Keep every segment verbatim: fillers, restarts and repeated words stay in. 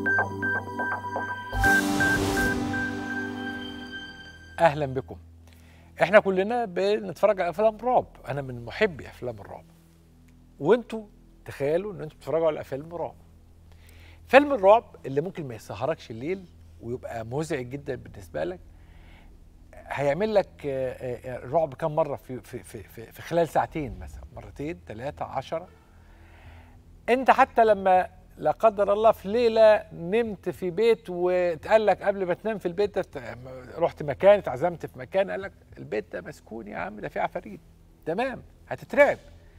اهلا بكم. احنا كلنا بنتفرج على افلام رعب، انا من محبي افلام الرعب، وانتوا تخيلوا ان انتوا بتتفرجوا على فيلم رعب. فيلم الرعب اللي ممكن ما يسهركش الليل ويبقى مزعج جدا بالنسبه لك، هيعمل لك رعب كم مره في في في في, في خلال ساعتين، مثلا مرتين ثلاثه عشرة. انت حتى لما لا قدر الله في ليله نمت في بيت واتقال لك قبل ما تنام في البيت ده، رحت مكان اتعزمت في مكان قال لك البيت ده مسكون يا عم، ده فيه عفاريت، تمام هتترعب.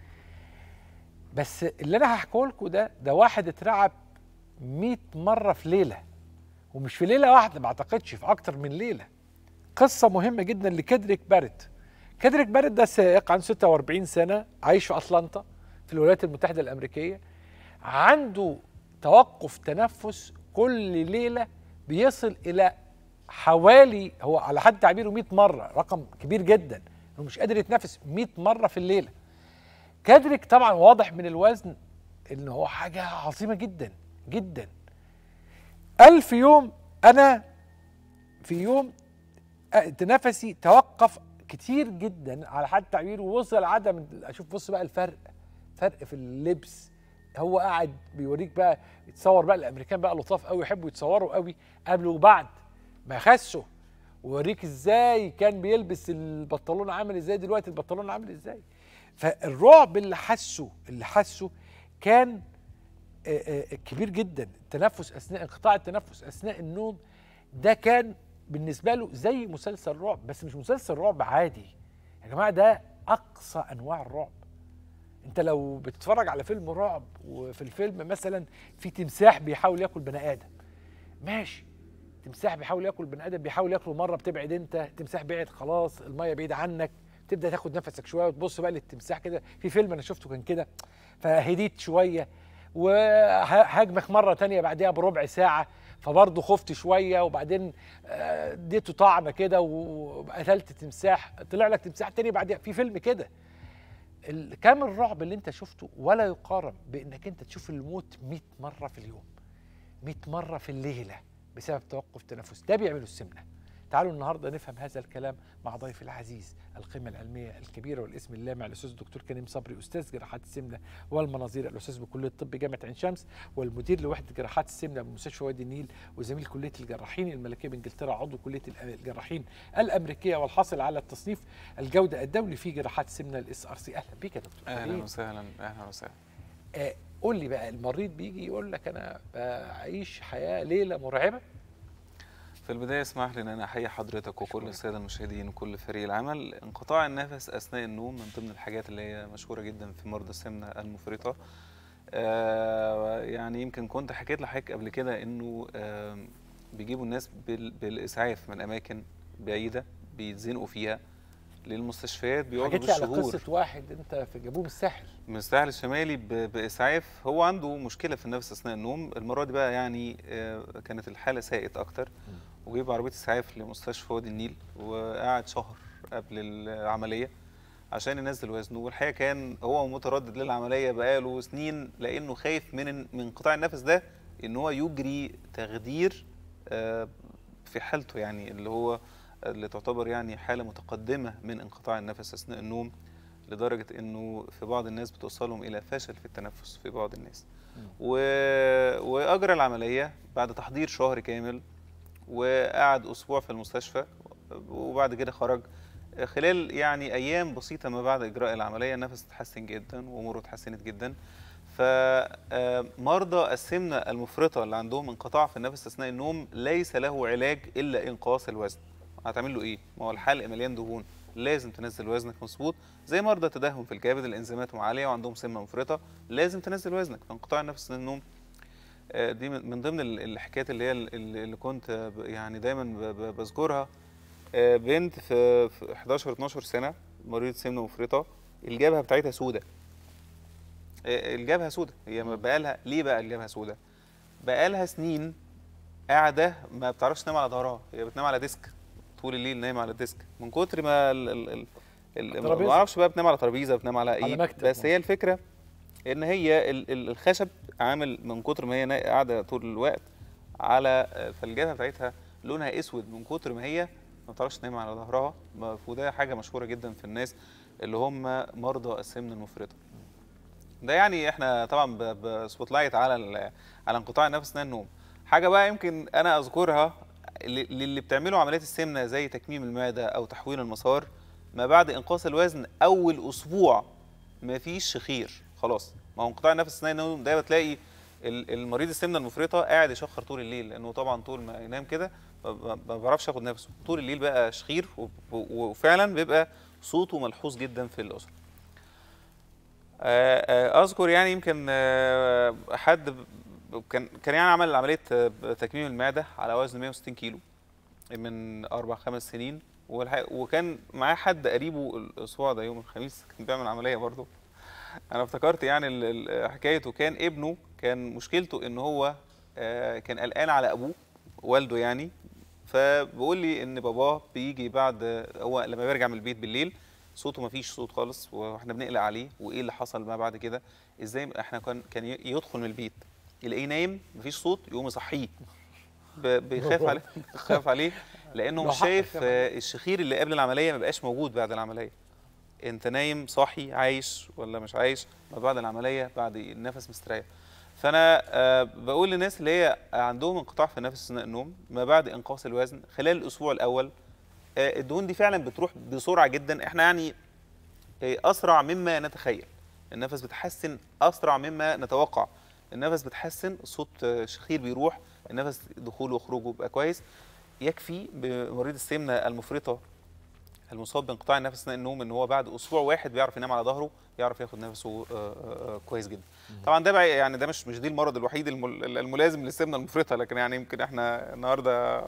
بس اللي انا هحكيه لكم ده ده واحد اترعب مئة مره في ليله، ومش في ليله واحده، ما اعتقدش في اكتر من ليله. قصه مهمه جدا لكيدريك باريت. كيدريك باريت ده سائق عنده ستة وأربعين سنه، عايش في اتلانتا في الولايات المتحده الامريكيه. عنده توقف تنفس كل ليله بيصل الى حوالي، هو على حد تعبيره مئة مره، رقم كبير جدا، انه مش قادر يتنفس مئة مره في الليله. كيدريك طبعا واضح من الوزن ان هو حاجه عظيمه جدا جدا. ألف يوم انا في يوم تنفسي توقف كتير جدا على حد تعبيره، ووصل عدم. اشوف بص بقى الفرق، فرق في اللبس. هو قاعد بيوريك بقى، يتصور بقى، الامريكان بقى لطاف قوي، يحبوا يتصوروا قوي قبل وبعد ما خسوا، ويوريك ازاي كان بيلبس البنطلون عامل ازاي، دلوقتي البنطلون عامل ازاي. فالرعب اللي حسه اللي حسه كان كبير جدا. التنفس اثناء انقطاع التنفس اثناء النوم ده كان بالنسبه له زي مسلسل رعب، بس مش مسلسل رعب عادي يا جماعه، ده اقصى انواع الرعب. انت لو بتتفرج على فيلم رعب وفي الفيلم مثلا في تمساح بيحاول ياكل بني ادم، ماشي، تمساح بيحاول ياكل بني ادم، بيحاول ياكله مره، بتبعد انت، تمساح بعد خلاص، الميه بعيده عنك، تبدا تاخد نفسك شويه وتبص بقى للتمساح كده. في فيلم انا شفته كان كده، فهديت شويه وهاجمك مره تانية بعدها بربع ساعه، فبرضه خفت شويه، وبعدين اديته طعنه كده وقتلت تمساح، طلع لك تمساح تاني بعدها. في فيلم كده. كم الرعب اللي انت شفته ولا يقارن بانك انت تشوف الموت مئة مره في اليوم، مئة مره في الليله بسبب توقف تنفس. ده بيعمله السمنه. تعالوا النهارده نفهم هذا الكلام مع ضيفي العزيز، القيمه العلميه الكبيره والاسم اللامع، الاستاذ الدكتور كريم صبري، استاذ جراحات السمنه والمناظير، الاستاذ بكليه الطب جامعه عين شمس، والمدير لوحده جراحات السمنه بمستشفى وادي النيل، وزميل كليه الجراحين الملكيه بانجلترا، عضو كليه الجراحين الامريكيه، والحاصل على التصنيف الجوده الدولي في جراحات السمنه الاس ار سي. اهلا بيك يا دكتور. اهلا وسهلا. اهلا وسهلا. آه قول لي بقى، المريض بيجي يقول لك انا بعيش حياه ليله مرعبه. في البداية اسمح لي ان انا احيي حضرتك وكل السادة المشاهدين وكل فريق العمل. انقطاع النفس اثناء النوم من ضمن الحاجات اللي هي مشهورة جدا في مرضى السمنة المفرطة. آه يعني يمكن كنت حكيت لحضرتك قبل كده انه آه بيجيبوا الناس بالاسعاف من اماكن بعيدة بيتزنقوا فيها للمستشفيات، بيقعدوا بالشهور. حكيت لي على قصة واحد انت في جابوه من الساحل من الساحل الشمالي باسعاف، هو عنده مشكله في النفس اثناء النوم. المره دي بقى يعني كانت الحاله ساءت اكتر، وجيب عربيه اسعاف لمستشفى وادي النيل، وقعد شهر قبل العمليه عشان ينزل وزنه. والحقيقه كان هو متردد للعمليه بقاله سنين، لانه خايف من من انقطاع النفس ده ان هو يجري تخدير في حالته، يعني اللي هو اللي تعتبر يعني حاله متقدمه من انقطاع النفس اثناء النوم، لدرجة انه في بعض الناس بتوصلهم الى فشل في التنفس في بعض الناس. و... واجرى العملية بعد تحضير شهر كامل، وقعد اسبوع في المستشفى، وبعد كده خرج. خلال يعني ايام بسيطة ما بعد اجراء العملية النفس اتحسن جدا واموره اتحسنت جدا. فمرضى السمنة المفرطة اللي عندهم انقطاع في النفس اثناء النوم ليس له علاج الا انقاص الوزن. هتعمل له ايه؟ ما هو الحلق مليان دهون، لازم تنزل وزنك مظبوط. زي مرضى تدهن في الكبد اللي انزيماتهم عاليه وعندهم سمنه مفرطه، لازم تنزل وزنك. فانقطاع النفس اثناء النوم دي من ضمن الحكايات اللي هي اللي كنت يعني دايما بذكرها. بنت في احداشر اتناشر سنه، مريضه سمنه مفرطه، الجبهه بتاعتها سودة. الجبهه سودة، هي بقى لها ليه بقى الجبهه سودة؟ بقى لها سنين قاعده ما بتعرفش تنام على ظهرها، هي بتنام على ديسك طول الليل، نايمه على الديسك من كتر ما ال ال ما اعرفش بقى بتنام على ترابيزه، بتنام على ايه، على بس هي الفكره ان هي ال ال الخشب عامل من كتر ما هي قاعده طول الوقت على فالجبهه بتاعتها لونها اسود من كتر ما هي ما بتعرفش تنام على ظهرها، وده حاجه مشهوره جدا في الناس اللي هم مرضى السمنه المفرطه. ده يعني احنا طبعا بسبوت لايت على على انقطاع النفس اثناء النوم. حاجه بقى يمكن انا اذكرها للي بتعملوا عمليات السمنه زي تكميم المعده او تحويل المسار، ما بعد انقاص الوزن اول اسبوع مفيش شخير خلاص. ما هو انقطاع النفس اثناء النوم ده بتلاقي المريض السمنه المفرطه قاعد يشخر طول الليل، لانه طبعا طول ما ينام كده ما بيعرفش ياخد نفسه، طول الليل بقى شخير، وفعلا بيبقى صوته ملحوظ جدا في الاسره. اذكر يعني يمكن حد كان كان يعني عمل عمليه تكميم المعده على وزن مئة وستين كيلو من اربع خمس سنين، وكان معاه حد قريبه الاسبوع ده يوم الخميس كان بيعمل عمليه برضه. انا افتكرت يعني حكايته، كان ابنه كان مشكلته ان هو كان قلقان على ابوه والده يعني، فبيقول لي ان باباه بيجي بعد، هو لما بيرجع من البيت بالليل صوته ما فيش صوت خالص، واحنا بنقلق عليه وايه اللي حصل ما بعد كده، ازاي احنا كان كان يدخل من البيت يلاقيه نايم مفيش صوت، يقوم يصحيه بيخاف عليه بيخاف عليه لانه مش شايف الشخير اللي قبل العمليه ما بقاش موجود بعد العمليه. انت نايم صاحي عايش ولا مش عايش ما بعد العمليه، بعد النفس مستريح. فانا أه بقول للناس اللي هي عندهم انقطاع في النفس اثناء النوم ما بعد انقاص الوزن خلال الاسبوع الاول، أه الدهون دي فعلا بتروح بسرعه جدا، احنا يعني اسرع مما نتخيل، النفس بتحسن اسرع مما نتوقع، النفس بتحسن، صوت شخير بيروح، النفس دخوله وخروجه بيبقى كويس. يكفي بمريض السمنه المفرطه المصاب بانقطاع النفس اثناء النوم ان هو بعد اسبوع واحد بيعرف ينام على ظهره، يعرف ياخد نفسه كويس جدا. طبعا ده بقى يعني ده مش مش دي المرض الوحيد الملازم للسمنه المفرطه، لكن يعني يمكن احنا النهارده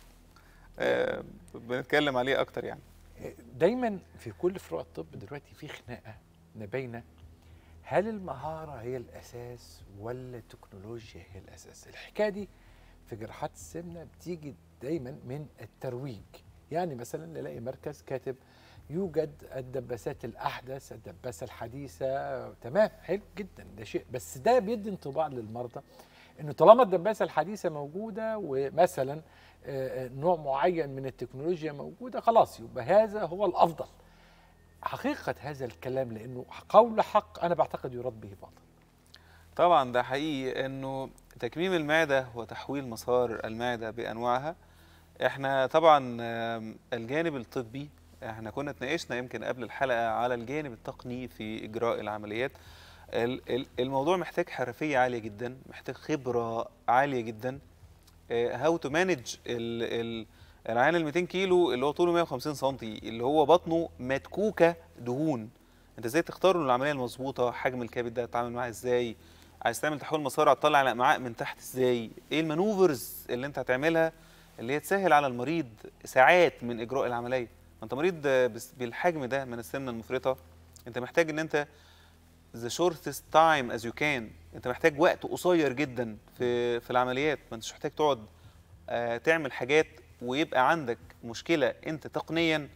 بنتكلم عليه اكتر. يعني دايما في كل فروع الطب دلوقتي في خناقه ما بين هل المهاره هي الاساس ولا التكنولوجيا هي الاساس. الحكايه دي في جراحات السمنه بتيجي دايما من الترويج، يعني مثلا نلاقي مركز كاتب يوجد الدباسات الاحدث، الدباسه الحديثه، تمام حلو جدا ده شيء، بس ده بيدي انطباع للمرضى انه طالما الدباسه الحديثه موجوده ومثلا نوع معين من التكنولوجيا موجوده خلاص يبقى هذا هو الافضل. حقيقه هذا الكلام لانه قول حق انا بعتقد يراد به باطل. طبعا ده حقيقي انه تكميم المعده وتحويل مسار المعده بانواعها، احنا طبعا الجانب الطبي احنا كنا اتناقشنا يمكن قبل الحلقه على الجانب التقني في اجراء العمليات. الموضوع محتاج حرفيه عاليه جدا، محتاج خبره عاليه جدا، هاو تو مانج العيان ال مئتين كيلو اللي هو طوله مئة وخمسين سم اللي هو بطنه متكوكه دهون، انت ازاي تختار له العمليه المظبوطه، حجم الكبد ده تتعامل معاه ازاي، عايز تعمل تحويل مسار هتطلع الامعاء من تحت ازاي، ايه المانوفرز اللي انت هتعملها اللي هي تسهل على المريض ساعات من اجراء العمليه. ما انت مريض بالحجم ده من السمنه المفرطه، انت محتاج ان انت the shortest time as you can، انت محتاج وقت قصير جدا في في العمليات، ما انتش محتاج تقعد آه تعمل حاجات ويبقى عندك مشكله انت تقنيا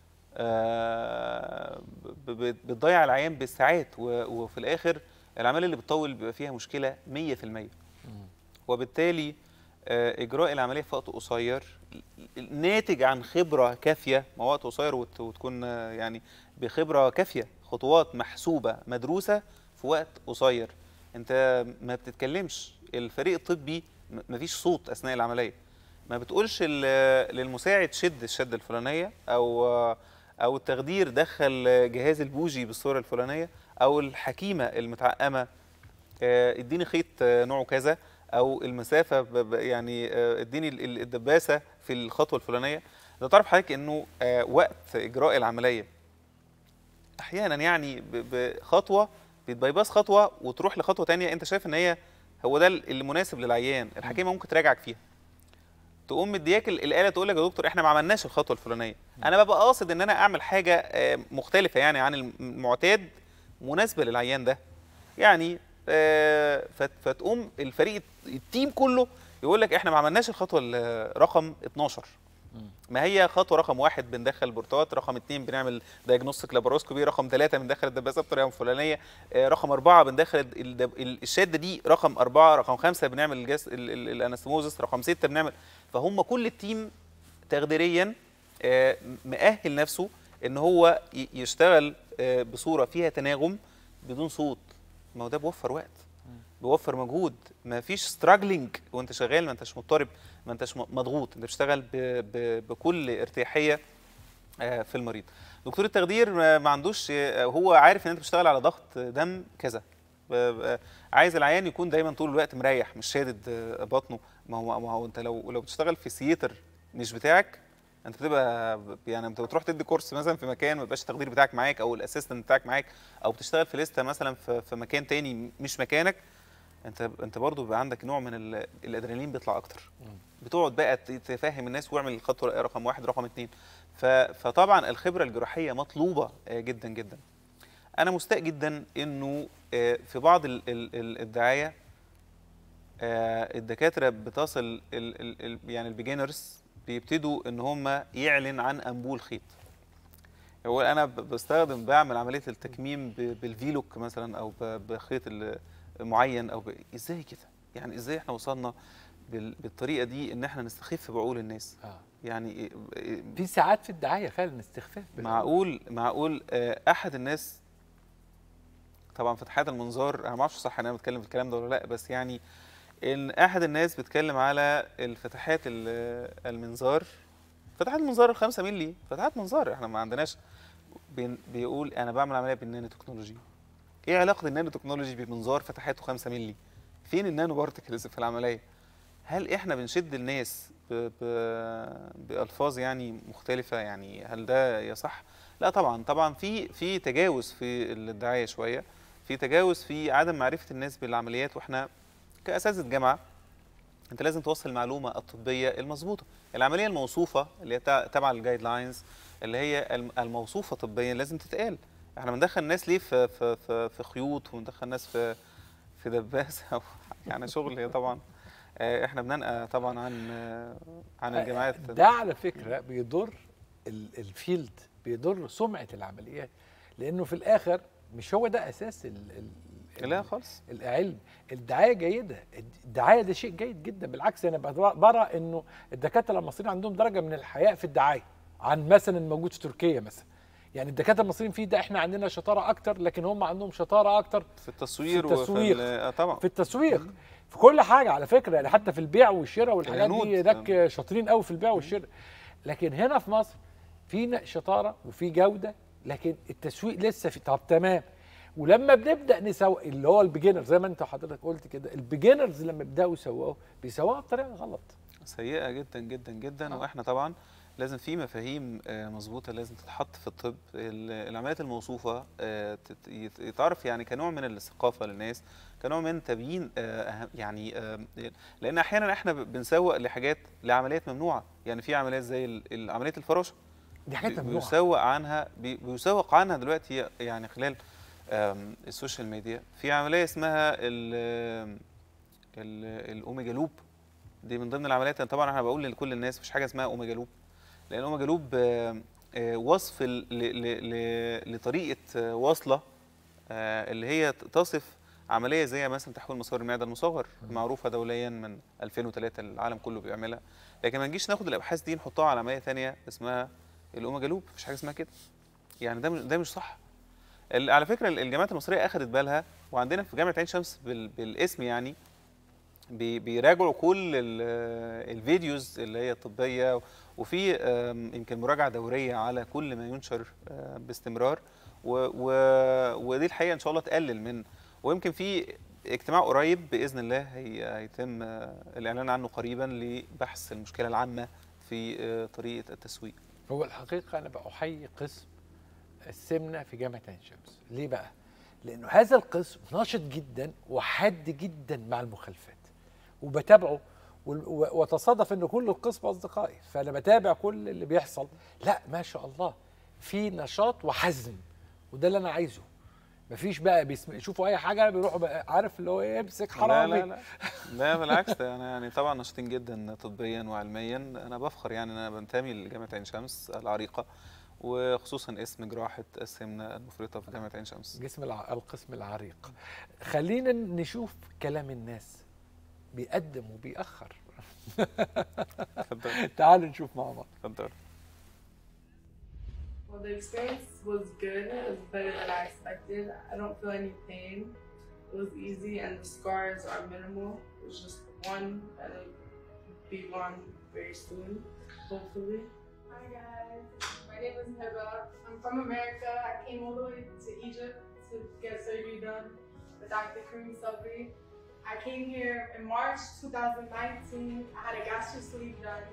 آه بتضيع العيان بالساعات، وفي الاخر العمليه اللي بتطول بيبقى فيها مشكله مية في المية. وبالتالي آه اجراء العمليه في وقت قصير ناتج عن خبره كافيه، ما وقت قصير وتكون آه يعني بخبره كافيه، خطوات محسوبه مدروسه في وقت قصير. انت ما بتتكلمش، الفريق الطبي ما فيش صوت اثناء العمليه، ما بتقولش للمساعد شد الشده الفلانيه، او او التخدير دخل جهاز البوجي بالصوره الفلانيه، او الحكيمه المتعقمه اديني خيط نوعه كذا، او المسافه يعني اديني الدباسه في الخطوه الفلانيه. ده تعرف حضرتك انه وقت اجراء العمليه احيانا يعني بخطوه بتبايباس خطوه وتروح لخطوه ثانيه انت شايف ان هي هو ده المناسب للعيان، الحكيمه ممكن تراجعك فيها، تقوم مدياك الاله تقول لك يا دكتور احنا ما عملناش الخطوه الفلانيه، انا ببقى قاصد ان انا اعمل حاجه مختلفه يعني عن المعتاد مناسبه للعيان ده يعني، فتقوم الفريق التيم كله يقول لك احنا ما عملناش الخطوه رقم اتناشر، ما هي خطوه رقم واحد بندخل بورتات، رقم اثنين بنعمل دايجنوستيك لاباروسكوبي، رقم ثلاثه بندخل الدباسه بطريقه فلانيه، رقم اربعه بندخل الشاده دي، رقم اربعه، رقم خمسه بنعمل الجس الانستموزس، رقم سته بنعمل. فهم كل التيم تخديريا مؤهل نفسه ان هو يشتغل بصوره فيها تناغم بدون صوت. ما هو ده بيوفر وقت، بيوفر مجهود، ما فيش ستراجلينج وانت شغال، ما انتش مضطرب، ما انتش مضغوط، انت بتشتغل ب ب بكل ارتياحيه في المريض. دكتور التخدير ما عندوش، هو عارف ان انت بتشتغل على ضغط دم كذا، عايز العيان يكون دايما طول الوقت مريح، مش شادد بطنه. ما هو ما هو انت لو لو بتشتغل في سيتر مش بتاعك، انت بتبقى يعني انت بتروح تدي كورس مثلا في مكان ما يبقاش التخدير بتاعك معاك او الاسيستنت بتاعك معاك، او بتشتغل في لسته مثلا في, في مكان تاني مش مكانك، انت انت برضه بيبقى عندك نوع من الادرينالين بيطلع اكتر. بتقعد بقى تفهم الناس واعمل الخطوه رقم واحد رقم اثنين. فطبعا الخبره الجراحيه مطلوبه جدا جدا. انا مستاء جدا انه في بعض الدعايه الدكاتره بتصل يعني البيجنرز بيبتدوا ان هم يعلن عن انبول خيط. هو انا بستخدم بعمل عمليه التكميم بالفيلوك مثلا او بخيط معين او ب... ازاي كده؟ يعني ازاي احنا وصلنا بال... بالطريقه دي ان احنا نستخف بعقول الناس؟ آه. يعني في ساعات في الدعايه فعلا استخفاف. معقول معقول احد الناس، طبعا فتحات المنظار، انا ما اعرفش صح انا بتكلم في الكلام ده ولا لا، بس يعني ان احد الناس بيتكلم على الفتحات المنظار، فتحات المنظار الخمسة مللي، فتحات منظار احنا ما عندناش. بيقول انا بعمل عمليه بالنانو تكنولوجي. ايه علاقه النانو تكنولوجي بمنظار فتحاته خمسة مللي؟ فين النانو بارتكلز في العمليه؟ هل احنا بنشد الناس ب ب بالفاظ يعني مختلفه؟ يعني هل ده يصح؟ لا طبعا. طبعا في في تجاوز في الدعايه شويه، في تجاوز في عدم معرفه الناس بالعمليات. واحنا كاساتذه جامعه انت لازم توصل المعلومه الطبيه المظبوطه. العمليه الموصوفه اللي هي تبع الجايد لاينز اللي هي الموصوفه طبيا لازم تتقال. احنا بندخل الناس ليه في في في, في خيوط، وندخل الناس في في دباسه يعني شغل طبعا. احنا بننقى طبعا عن عن الجامعات. ده على فكره بيضر الفيلد، بيضر سمعه العمليات، لانه في الاخر مش هو ده اساس ال ال لا خالص العلم. الدعايه جيده، الدعايه ده شيء جيد جدا، بالعكس انا برى انه الدكاتره المصريين عندهم درجه من الحياء في الدعايه عن مثلا الموجود في تركيا مثلا. يعني الدكاتره المصريين في ده احنا عندنا شطاره اكتر، لكن هم عندهم شطاره اكتر في التصوير في التسويق وفي طبعا في التسويق في كل حاجه على فكره، يعني حتى في البيع والشراء والحاجات دي هناك شاطرين قوي في البيع والشراء. لكن هنا في مصر في شطاره وفي جوده، لكن التسويق لسه في. طب تمام، ولما بنبدا نسوق اللي هو البيجنرز زي ما انت حضرتك قلت كده، البيجنرز لما بيبداوا يسوقوا بيسوقوا بطريقه غلط سيئه جدا جدا جدا. آه. واحنا طبعا لازم في مفاهيم مظبوطه لازم تتحط في الطب. العمليات الموصوفه يتعرف يعني كنوع من الثقافه للناس، كنوع من تبيين يعني، لان احيانا احنا بنسوق لحاجات لعمليات ممنوعه. يعني في عمليات زي عمليه الفراشه دي حاجات ممنوعه بيسوق عنها بيسوق عنها دلوقتي يعني خلال السوشيال ميديا. في عمليه اسمها ال ال الاوميجا لوب، دي من ضمن العمليات. طبعا انا بقول لكل الناس مفيش حاجه اسمها اوميجا لوب، لان اوميجا لوب وصف لطريقه وصله اللي هي تصف عمليه زي مثلا تحويل مسار المعده المصغر، معروفه دوليا من ألفين وثلاثة العالم كله بيعملها. لكن ما نجيش ناخد الابحاث دي نحطها على عمليه ثانيه اسمها الاوميجا لوب، مفيش حاجه اسمها كده. يعني ده ده مش صح. على فكره الجامعات المصريه اخذت بالها، وعندنا في جامعه عين شمس بالاسم يعني بيراجعوا كل الفيديوز اللي هي الطبيه، وفي يمكن مراجعه دوريه على كل ما ينشر باستمرار. ودي الحقيقه ان شاء الله تقلل من، ويمكن في اجتماع قريب باذن الله هيتم الاعلان عنه قريبا لبحث المشكله العامه في طريقه التسويق. هو الحقيقه انا بحيي قسم السمنه في جامعه عين شمس. ليه بقى؟ لانه هذا القسم ناشط جدا وحاد جدا مع المخالفات، وبتابعه، وتصادف ان كل القسم اصدقائي، فانا بتابع كل اللي بيحصل. لا ما شاء الله في نشاط وحزم، وده اللي انا عايزه. مفيش بقى بيسم... يشوفوا اي حاجه بيروحوا بقى عارف اللي هو ايه امسك لا حرامي. لا لا لا بالعكس، ده انا يعني طبعا نشيطين جدا طبيا وعلميا. انا بفخر يعني ان انا بنتمي لجامعه عين شمس العريقه، وخصوصا اسم جراحه السمنه المفرطه في جامعه عين شمس. جسم الع... القسم العريق. خلينا نشوف كلام الناس بيقدم وبيأخر. اتفضل تعالوا نشوف مع بعض. اتفضل. Well, the experience was good. It was better than I expected. I don't feel any pain. It was easy, and the scars are minimal. It was just one, and it'll be gone very soon, hopefully. Hi guys, my name is Heba. I'm from America. I came all the way to Egypt to get surgery done with Doctor Kareem Sabri. I came here in March two thousand nineteen. I had a gastric sleeve done.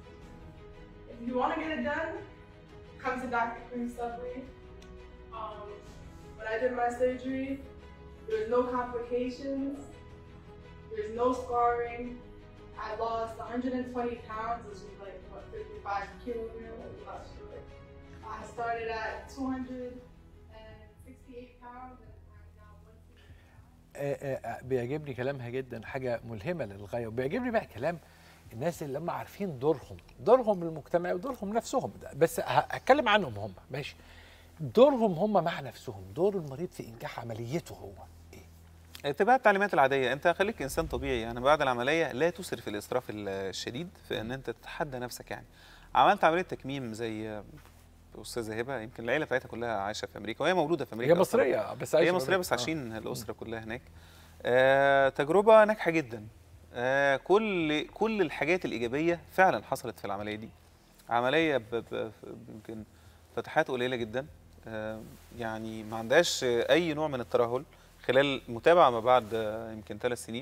If you want to get it done, come to Doctor Kareem Sabri. Um, when I did my surgery, there's no complications. There's no scarring. I lost one hundred twenty pounds, which is like what, fifty-five kilograms. I'm not sure. I started at two hundred sixty-eight pounds, and I'm now one sixty. آه، آه، بيعجبني كلامها جدا، حاجه ملهمه للغايه. وبيعجبني بقى كلام الناس اللي هم عارفين دورهم دورهم المجتمعي ودورهم نفسهم. بس ه- هتكلم عنهم هم ماشي. دورهم هم مع نفسهم، دور المريض في انجاح عمليته هو ايه؟ اتباع التعليمات العاديه. انت خليك انسان طبيعي يعني بعد العمليه، لا تسرف الاسراف الشديد في ان انت تتحدى نفسك. يعني عملت عمليه تكميم زي استاذه هبه، يمكن العيله بتاعتها كلها عايشه في امريكا، وهي مولوده في امريكا هي أصلاً. مصريه بس هي عايشة مصريه بره. بس آه. عايشين الاسره كلها هناك. آه تجربه ناجحه جدا. آه كل كل الحاجات الايجابيه فعلا حصلت في العمليه دي. عمليه ب- ب- يمكن فتحات قليله جدا. آه يعني ما عندهاش اي نوع من الترهل. خلال متابعه ما بعد آه يمكن ثلاث سنين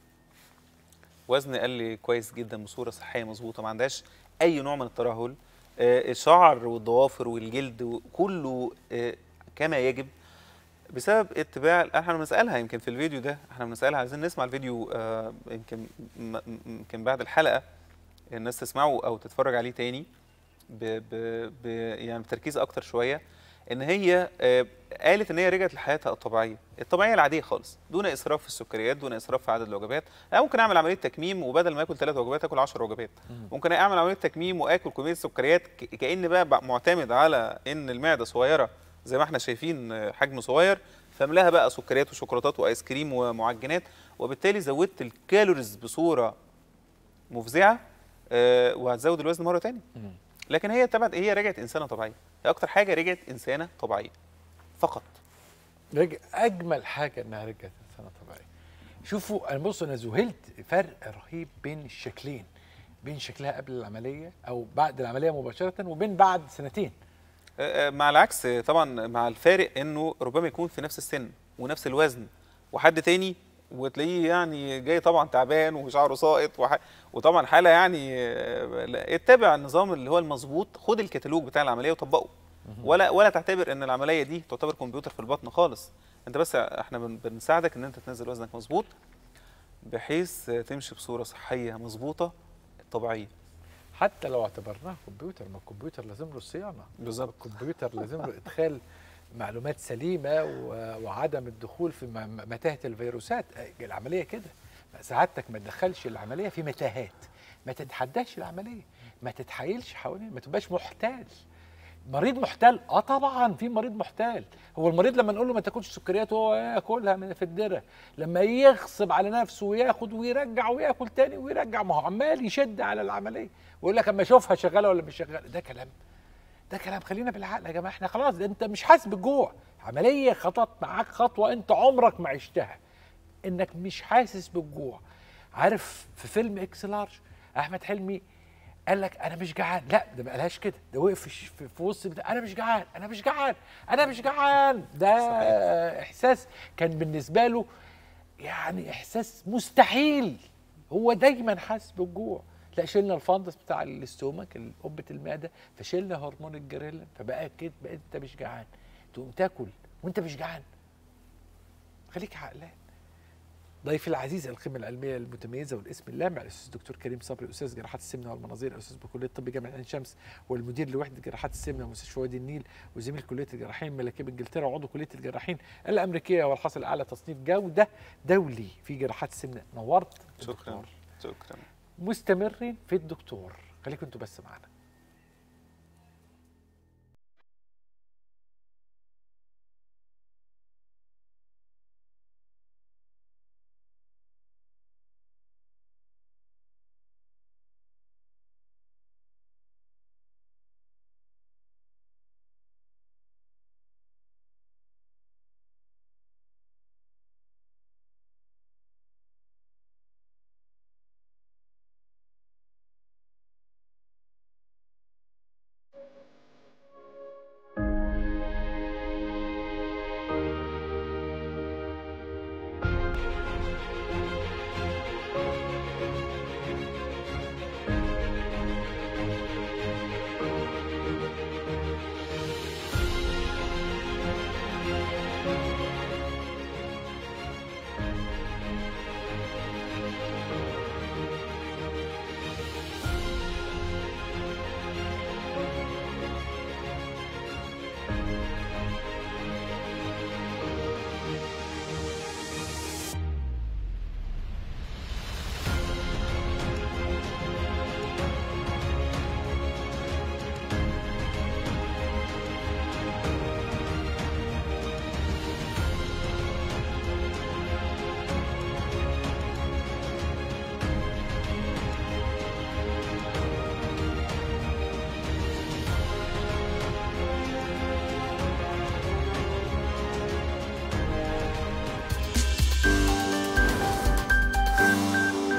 وزني قل لي كويس جدا بصوره صحيه مظبوطه، ما عندهاش اي نوع من الترهل. آه الشعر والضوافر والجلد كله آه كما يجب، بسبب اتباع. احنا بنسالها يمكن في الفيديو ده، احنا بنسالها، عايزين نسمع الفيديو آه يمكن م- م- يمكن بعد الحلقه الناس تسمعه او تتفرج عليه تاني ب ب ب يعني بتركيز اكتر شويه. ان هي آه قالت ان هي رجعت لحياتها الطبيعيه، الطبيعيه العاديه خالص، دون اسراف في السكريات، دون اسراف في عدد الوجبات. انا ممكن اعمل عمليه تكميم وبدل ما اكل ثلاث وجبات اكل عشر وجبات. ممكن اعمل عمليه تكميم واكل كميه سكريات ك- كأن بقى, بقى معتمد على ان المعده صغيره زي ما احنا شايفين، آه، حجم صغير، فاملاها بقى سكريات وشوكولاتات وايس كريم ومعجنات، وبالتالي زودت الكالوريز بصوره مفزعه. آه، وهتزود الوزن مره تاني. مم. لكن هي تبعت، هي رجعت انسانه طبيعيه. هي اكتر حاجه رجعت انسانه طبيعيه فقط. رجع اجمل حاجه انها رجعت انسانه طبيعيه. شوفوا انا بص انا ذهلت فرق رهيب بين الشكلين، بين شكلها قبل العمليه او بعد العمليه مباشره وبين بعد سنتين. آه، آه، مع العكس آه، طبعا، مع الفارق انه ربما يكون في نفس السن ونفس الوزن وحد تاني وتلاقيه يعني جاي طبعا تعبان وشعره ساقط وح... وطبعا حاله يعني آه، لا، اتبع النظام اللي هو المظبوط، خد الكتالوج بتاع العمليه وطبقه. ولا ولا تعتبر ان العمليه دي تعتبر كمبيوتر في البطن خالص. انت بس احنا بن- بنساعدك ان انت تنزل وزنك مظبوط بحيث آه، تمشي بصوره صحيه مظبوطه طبيعيه. حتى لو اعتبرناه كمبيوتر، ما الكمبيوتر لازم له صيانه. بالظبط. الكمبيوتر لازم له ادخال معلومات سليمه و- وعدم الدخول في م- متاهه الفيروسات. العمليه كده، سعادتك ما تدخلش العمليه في متاهات، ما تتحداش العمليه، ما تتحايلش حوالين، ما تبقاش محتال. مريض محتال، اه طبعا في مريض محتال. هو المريض لما نقول له ما تاكلش سكريات وهو ياكلها من في الدره، لما يغصب على نفسه وياخد ويرجع وياكل تاني ويرجع، ما هو عمال يشد على العمليه ويقول لك اما اشوفها شغاله ولا مش شغاله. ده كلام، ده كلام. خلينا بالعقل يا جماعه، احنا خلاص ده انت مش حاسس بالجوع. عمليه خطط معاك خطوه انت عمرك ما عشتها، انك مش حاسس بالجوع. عارف في فيلم اكس لارج احمد حلمي قال لك انا مش جعان، لا ده ما قالهاش كده، ده وقف في, في, في وسط بتاع انا مش جعان انا مش جعان انا مش جعان. ده صحيح. احساس كان بالنسبه له يعني احساس مستحيل. هو دايما حاسس بالجوع. لا شلنا الفندس بتاع الاستومك قبه المعده، فشلنا هرمون الجريلا، فبقى كده بقى انت مش جعان، تقوم تاكل وانت مش جعان. خليك عقلان. ضيفي العزيز القيمه العلميه المتميزه والاسم اللامع الاستاذ الدكتور كريم صبري، استاذ جراحات السمنه والمناظير، استاذ بكليه الطب جامعه عين شمس، والمدير لوحده جراحات السمنه ومستشفى وادي النيل، وزميل كليه الجراحين الملكيه بانجلترا، وعضو كليه الجراحين الامريكيه، والحاصل على تصنيف جوده دولي في جراحات السمنه. نورت شكرا الدكتور. شكرا. مستمرين في الدكتور، خليكم انتوا بس معانا.